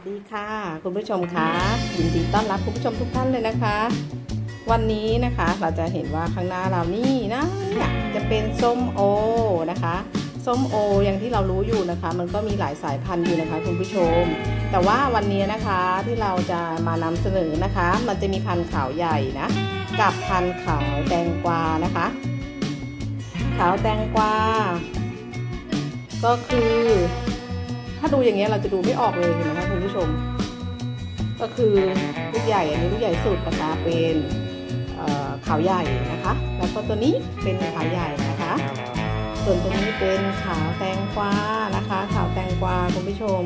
ดีค่ะคุณผู้ชมคะยินดีต้อนรับคุณผู้ชมทุกท่านเลยนะคะวันนี้นะคะเราจะเห็นว่าข้างหน้าเรานี่นะจะเป็นส้มโอนะคะส้มโออย่างที่เรารู้อยู่นะคะมันก็มีหลายสายพันธุ์อยู่นะคะคุณผู้ชมแต่ว่าวันนี้นะคะที่เราจะมานำเสนอนะคะมันจะมีพันธุ์ขาวใหญ่นะกับพันธุ์ขาวแตงกวานะคะขาวแตงกวาก็คือถ้าดูอย่างเงี้ยเราจะดูไม่ออกเลยเห็นไหมคะคุณผู้ชมก็คือลูกใหญ่อันนี้ลูกใหญ่สุดนะคะเป็นขาวใหญ่นะคะแล้วก็ตัวนี้เป็นขาวใหญ่นะคะส่วนตัวนี้เป็นขาวแตงกวานะคะขาวแตงกวาคุณผู้ชม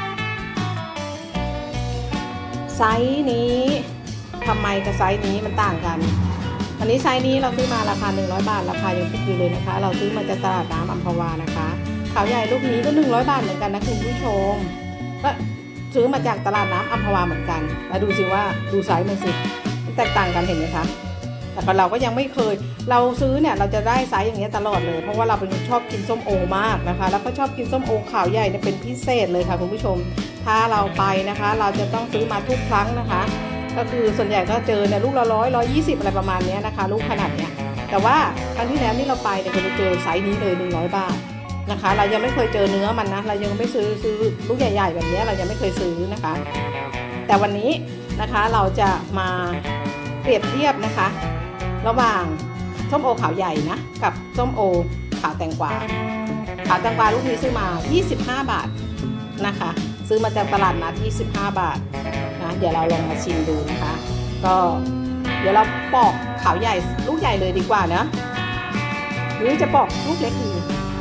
ไซส์นี้ทำไมกับไซส์นี้มันต่างกันอันนี้ไซส์นี้เราซื้อมาราคา100 บาทราคายังคิดอยู่เลยนะคะเราซื้อมาจากตลาดน้ำอัมพวานะคะขาวใหญ่ลูกนี้ก็100 บาทเหมือนกันนะคุณผู้ชมก็ซื้อมาจากตลาดน้ำอัมพวาเหมือนกันแล้วดูสิว่าดูไซส์มันสิแตกต่างกันเห็นไหมคะแต่เราก็ยังไม่เคยเราซื้อเนี่ยเราจะได้ไซส์อย่างเงี้ยตลอดเลยเพราะว่าเราเป็นคนชอบกินส้มโอมากนะคะแล้วก็ชอบกินส้มโอขาวใหญ่เนี่ยเป็นพิเศษเลยค่ะคุณผู้ชมถ้าเราไปนะคะเราจะต้องซื้อมาทุกครั้งนะคะก็คือส่วนใหญ่ก็เจอเนี่ยลูกละ100 120อะไรประมาณนี้นะคะลูกขนาดเนี้ยแต่ว่าครั้งที่แล้วนี่เราไปเนี่ยจะเจอไซส์นี้เลย100 บาทนะคะเรายังไม่เคยเจอเนื้อมันนะเรายังไม่ซื้อลูกใหญ่ๆแบบนี้เรายังไม่เคยซื้อนะคะแต่วันนี้นะคะเราจะมาเปรียบเทียบนะคะระหว่างส้มโอขาวใหญ่นะกับส้มโอขาวแตงกวาขาวแตงกวาลูกนี้ซื้อมา25 บาทนะคะซื้อมาจากตลาดนัด25 บาทนะเดี๋ยวเราลองมาชิมดูนะคะก็เดี๋ยวเราปอกขาวใหญ่ลูกใหญ่เลยดีกว่านะหรือจะปอกลูกเล็กดี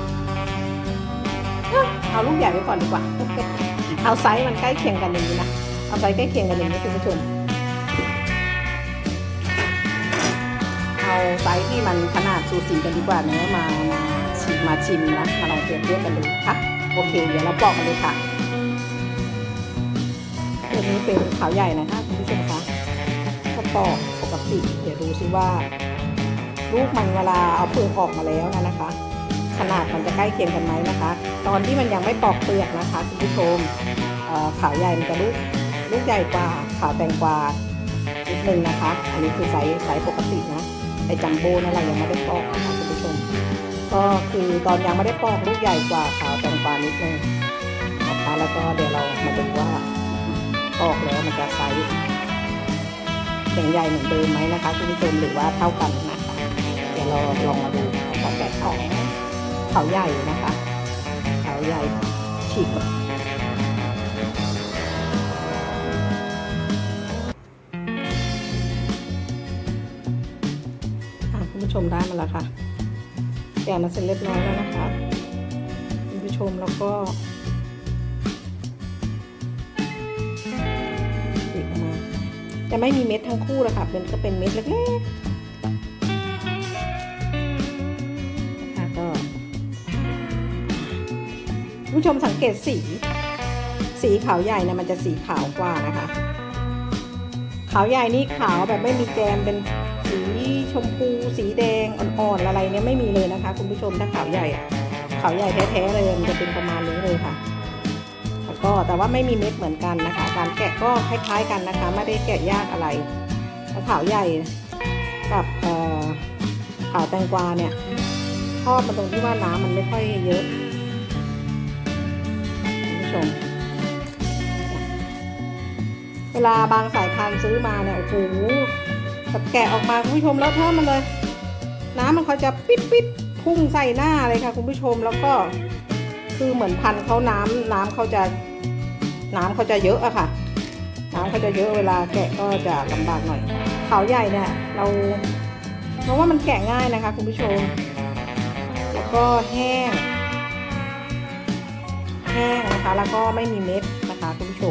เอาลูกใหญ่ไว้ก่อนดีกว่าเอาไซส์มันใกล้เคียงกันอย่างนี้นะเอาไซส์ใกล้เคียงกันอย่างนี้คุณผู้ชมเอาไซส์ที่มันขนาดสูสีกันดีกว่าเนื้อมาชิมนะมาลองเปรียบเทียบกันดูค่ะโอเคเดี๋ยวเราปอกกันเลยค่ะตัวนี้เป็นขาวใหญ่นะคะคุณผู้ชมคะก็ปอกปกติเดี๋ยวดูซิว่าลูกมันเวลาเอาเปลือกออกมาแล้วนะคะขนาดมันจะใกล้เคียงกันไหมนะคะตอนที่มันยังไม่ปอกเปลือกนะคะคุณผู้ชมขาวใหญ่มันจะลูกใหญ่กว่าขาวแตงกวานิดนึงนะคะอันนี้คือไซส์ปกตินะไอจัมโบ้นั่นเรายังไม่ได้ปอกนะคะคุณผู้ชมก็คือตอนยังไม่ได้ปอกลูกใหญ่กว่าขาวแตงกวานิดนึงนะคะแล้วก็เดี๋ยวเรามาดูว่าปอกแล้วมันจะไซส์ใหญ่เหมือนเดิมไหมนะคะคุณผู้ชมหรือว่าเท่ากันนะคะเดี๋ยวเราลองมาดูก่อนแกะออกขาวใหญ่นะคะขาวใหญ่ฉีกคุณผู้ชมได้มาแล้วค่ะแกะมาเสร็จเรียบร้อยแล้วนะคะคุณผู้ชมแล้วก็ฉีกออกมาจะไม่มีเม็ดทั้งคู่เลยค่ะเป็นก็เป็นเม็ดเล็กๆผู้ชมสังเกตสีขาวใหญ่นะมันจะสีขาวกว่านะคะขาวใหญ่นี่ขาวแบบไม่มีแกมเป็นสีชมพูสีแดงอ่อนๆอะไรเนี่ยไม่มีเลยนะคะคุณผู้ชมถ้าขาวใหญ่แท้ๆเลยมันจะเป็นประมาณนี้เลยค่ะแล้วก็แต่ว่าไม่มีเม็ดเหมือนกันนะคะการแกะก็คล้ายๆกันนะคะไม่ได้แกะยากอะไรแล้วขาวใหญ่กับขาวแตงกวาเนี่ยชอบมันตรงที่ว่าน้ำมันไม่ค่อยเยอะเวลาบางสายพันธุ์ซื้อมาเนี่ยโอ้โหแบบแกะออกมาคุณผู้ชมแล้วเท่ามันเลยน้ำมันเขาจะปิดพุ่งใส่หน้าเลยค่ะคุณผู้ชมแล้วก็คือเหมือนพันธุ์เขาน้ำเขาจะเยอะอะค่ะน้ำเขาจะเยอะเวลาแกะก็จะลำบากหน่อยขาวใหญ่เนี่ยเราว่ามันแกะง่ายนะคะคุณผู้ชมแล้วก็แห้งนะคะแล้วก็ไม่มีเม็ดนะคะคุณผู้ชม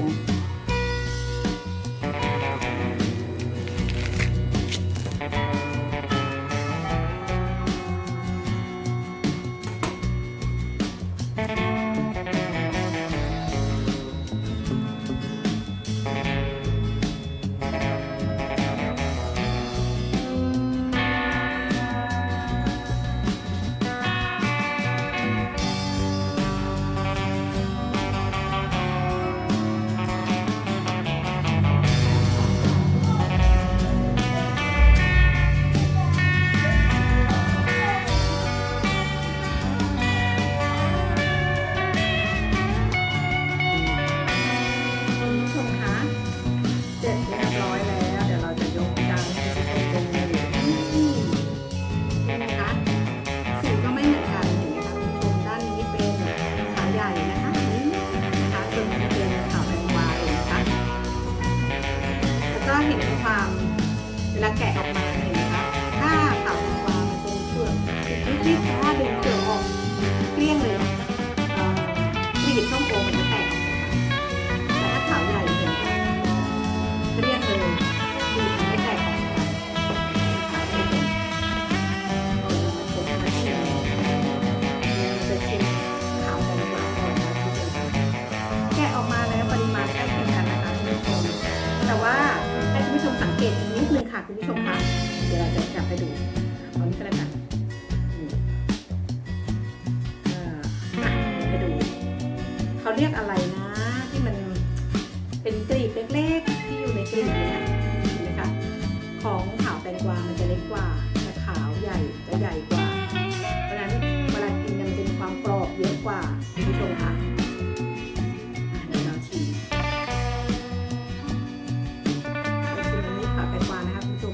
เรียกอะไรนะที่มันเป็นกลีบเล็กๆที่อยู่ในกลีบเนี่ยเห็นไหมคะของขาวแตงกวามันจะเล็กกว่าแต่ขาวใหญ่จะใหญ่กว่าเพราะฉะนั้นเวลากินมันจะมีความกรอบเยอะกว่าคุณผู้ชมค่ะเดี๋ยวเราชิมอันนี้ขาวแตงกวานะคะคุณผู้ชม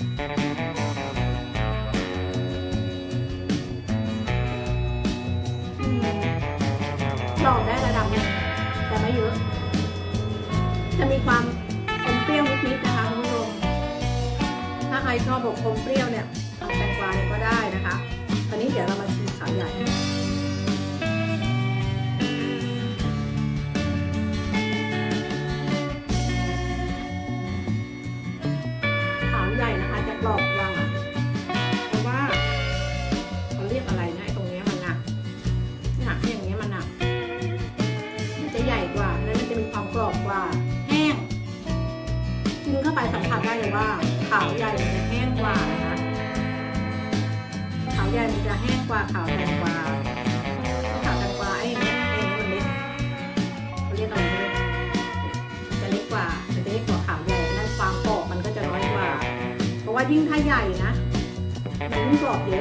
กรอบได้ระดับนึงแต่ไม่เยอะจะมีความอมเปรี้ยวนิดๆนะคะคุณผู้ชมถ้าใครชอบแบบอมเปรี้ยวเนี่ยแตงกวาเนี่ยก็ได้นะคะตอนนี้เดี๋ยวเรามาชิมขาวใหญ่ขาวใหญ่นะคะจะกรอบกว่าเพราะว่าเขาเรียกอะไรนะตรงนี้มันหนักอย่างเงี้ยมันหนักมันจะใหญ่กว่าแล้วมันจะมีความกรอบกว่าแห้งกินเข้าไปสัมผัสได้เลยว่าขาวใหญ่มันจะแห้งกว่านะคะขาวใหญ่มันจะแห้งกว่าขาวแตงกวาขาวแตงกวาไอ้เนี้ยมันเล็กเขาเรียกอะไรไม่รู้จะเล็กกว่ามันจะเล็กกว่าขาวใหญ่นั่นความกรอบมันก็จะน้อยกว่าเพราะว่ายิ่งถ้าใหญ่นะมันยิ่งกรอบเยอะ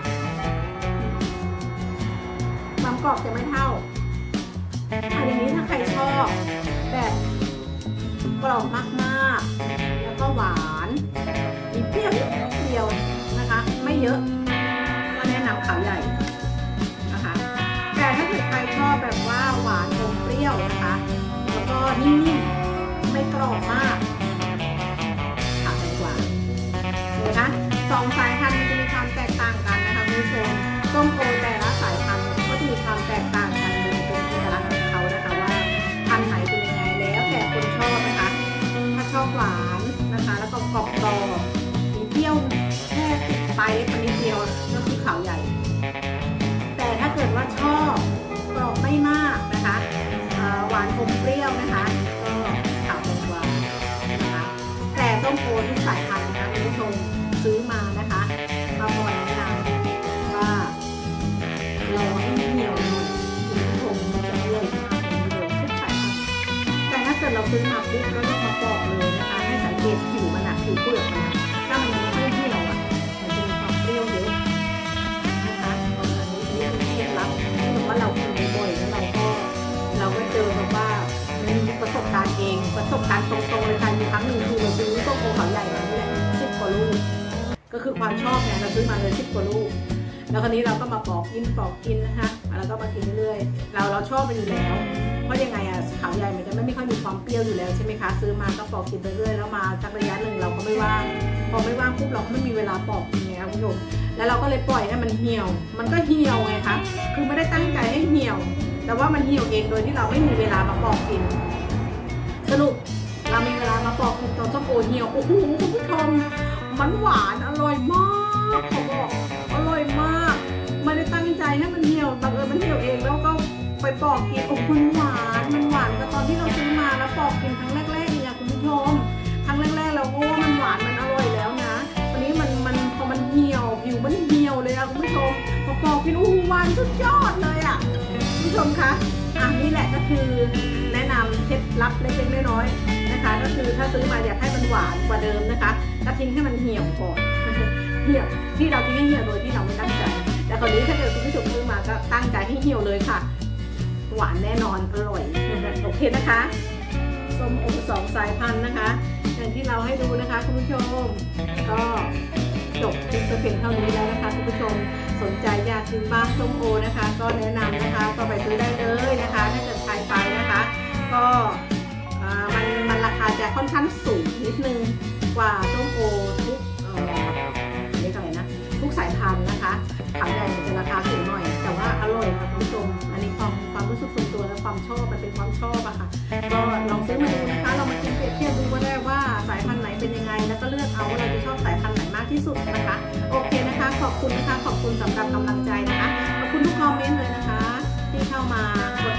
ความกรอบจะไม่เท่าอันนี้ถ้าใครชอบแบบกรอบมากๆแล้วก็หวานมีเปรี้ยวเดียวนะคะไม่เยอะก็แนะนำขาวใหญ่นะคะแต่ถ้าเกิดใครชอบแบบว่าหวานอมเปรี้ยวนะคะแล้วก็นิ่มๆไม่กรอบมากขาวแตงกวานะคะสองสายพันธุ์มันจะมีความแตกต่างกันนะคะคุณผู้ชมส้มโอแต่ละสายพันธุ์ก็จะมีความแตกต่างกันเป็นเอกลักษณ์ของเขานะคะว่าพันธุ์ไหนเป็นยังไงแล้วแต่คนชอบนะคะถ้าชอบหวานนะคะแล้วก็กรอบมีเปรี้ยวแค่ติดไปเล็กนิดเดียวก็คือขาวใหญ่แต่ถ้าเกิดว่าชอบกรอบไม่มากนะคะหวานอมเปรี้ยวนะคะก็ขาวแตงกวานะคะแต่ส้มโอทุกสายพันธุ์นะคะคุณผู้ชมซื้อมานะคะมาบ่อยแนะนำว่ารอให้เหนียวคุณผู้ชมมันจะอร่อยมากเลยทุกสายพันธุ์แต่ถ้าเกิดเราซื้อมาปุ๊บแล้วต้องมาปอกเลยนะคะให้สังเกตผิวมันผิวเปลือกมันถ้ามันยังไม่เหี่ยวมันจะมีความเปรี้ยวเยอะนะคะอันนี้เป็นเคล็ดลับที่ว่าเรากินบ่อยๆแล้วเราก็เจอแบบว่ามีประสบการณ์เองประสบการณ์ตรงๆเลยค่ะมีครั้งหนึ่งคือเราซื้อส้มโอขาวใหญ่มานี่แหละ10 กว่าลูกก็คือความชอบเนี่ยเราซื้อมาเลย10 กว่าลูกแล้วคราวนี้เราก็มาปอกกินนะคะแล้วก็มากินเรื่อยๆเราชอบมันอยู่แล้วเพราะยังไงขาวใหญ่มันจะไม่ค่อยมีความเปรี้ยวอยู่แล้วใช่ไหมคะซื้อมาก็ปอกกินไปเรื่อยแล้วมาสักระยะหนึ่งเราก็ไม่ว่างพอไม่ว่างปุ๊บเราก็ไม่มีเวลาปอกกินไงคะคุณผู้ชมแล้วเราก็เลยปล่อยให้มันเหี่ยวมันก็เหี่ยวไงคะคือไม่ได้ตั้งใจให้เหี่ยวแต่ว่ามันเหี่ยวเองโดยที่เราไม่มีเวลามาปอกกินสรุปเรามีเวลามาปอกกินตอนส้มโอเหี่ยวโอ้โหคุณผู้ชมมันหวานอร่อยมากเขาบอกอร่อยมากไม่ได้ตั้งใจให้มันเหี่ยวบังเอิญมันเหี่ยวเองแล้วก็ไปปอกกินโอ้มันหวานกับตอนที่เราซื้อมาแล้วปอกกินครั้งแรกๆเนี่ยคุณผู้ชมครั้งแรกๆเราโอ้มันหวานมันอร่อยแล้วนะวันนี้มันพอมันเหี่ยวผิวมันเหี่ยวเลยอะคุณผู้ชมพอปอกกินโอ้หวานสุดยอดเลยอะคุณผู้ชมคะนี่แหละก็คือแนะนำเคล็ดลับเล็กๆน้อยๆนะคะก็คือถ้าซื้อมาอยากให้มันหวานกว่าเดิมนะคะก็ทิ้งให้มันเหี่ยวก่อนเหี่ยวที่เราทิ้งให้เหี่ยวโดยที่เราไม่ตั้งใจแต่คราวนี้ถ้าเกิดคุณผู้ชมซื้อมาก็ตั้งใจให้เหี่ยวเลยค่ะหวานแน่นอนอร่อยโอเคนะคะส้มโอ2 สายพันธุ์นะคะอย่างที่เราให้ดูนะคะคุณผู้ชมก็จบคลิปเพียงเท่านี้แล้วนะคะคุณผู้ชมสนใจอยากกินบ้างส้มโอนะคะก็แนะนำนะคะก็ไปซื้อได้เลยนะคะถ้าเกิดใครไปนะคะก็มันราคาจะค่อนข้างสูงนิดนึงกว่าส้มโอทุกเรียกอะไรนะทุกสายพันธุ์นะคะขาวใหญ่มันจะราคาสูงหน่อยแต่ว่าอร่อยค่ะคุณผู้ชมอันนี้ความรู้สึกส่วนตัวและความชอบมันเป็นความชอบอะค่ะก็ลองซื้อมาดูนะคะเรามาเปรียบเทียบดูก็ได้ว่าสายพันธุ์ไหนเป็นยังไงแล้วก็เลือกเอาว่าเราจะชอบสายพันธุ์ไหนมากที่สุดนะคะโอเคนะคะขอบคุณนะคะขอบคุณสำหรับกำลังใจนะคะขอบคุณทุกคอมเมนต์เลยนะคะที่เข้ามากด